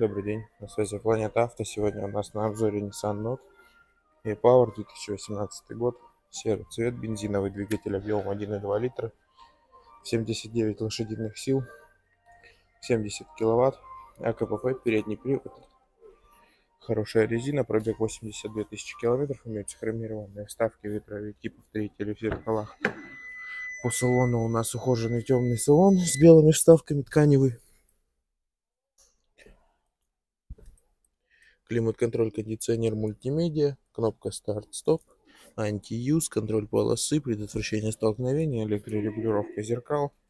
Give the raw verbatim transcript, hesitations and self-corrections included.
Добрый день, на связи Планета Авто. Сегодня у нас на обзоре Nissan Note e-Power две тысячи восемнадцатый год. Серый цвет, бензиновый двигатель объемом один и два литра, семьдесят девять лошадиных сил, семьдесят киловатт, АКПП, передний привод, хорошая резина, пробег восемьдесят две тысячи километров, имеются хромированные вставки, ветровики, повторители в зеркалах. По салону у нас ухоженный темный салон с белыми вставками тканевый. Климат-контроль, кондиционер, мультимедиа, кнопка старт-стоп, анти-юз, контроль полосы, предотвращение столкновения, электрорегулировка зеркал.